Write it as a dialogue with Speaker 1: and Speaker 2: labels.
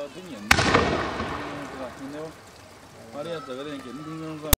Speaker 1: 经验，对吧？现在我哋做嗰啲健天公司。